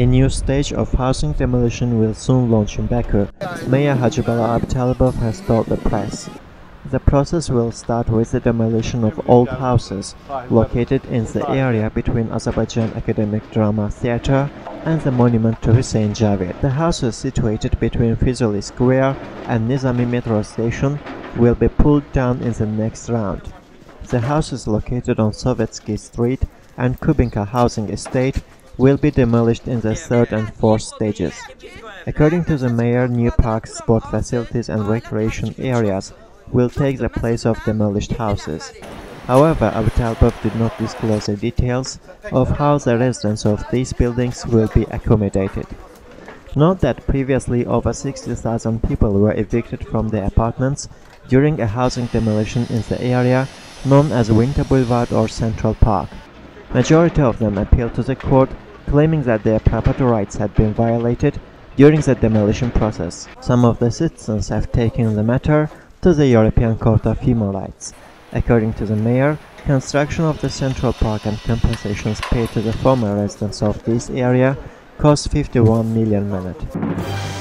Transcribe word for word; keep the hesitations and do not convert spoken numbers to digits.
A new stage of housing demolition will soon launch in Baku, Mayor Hajibala Abtalibov has told the press. The process will start with the demolition of old houses located in the area between Azerbaijan Academic Drama Theatre and the monument to Hussein Javid. The houses situated between Fizuli Square and Nizami metro station will be pulled down in the next round. The houses located on Sovietsky Street and Kubinka housing estate will be demolished in the third and fourth stages. According to the mayor, new parks, sport facilities and recreation areas will take the place of demolished houses. However, Abtalibov did not disclose the details of how the residents of these buildings will be accommodated. Note that previously over sixty thousand people were evicted from their apartments during a housing demolition in the area known as Winter Boulevard or Central Park. Majority of them appealed to the court, claiming that their property rights had been violated during the demolition process. Some of the citizens have taken the matter to the European Court of Human Rights. According to the mayor, construction of the Central Park and compensations paid to the former residents of this area cost fifty-one million minutes.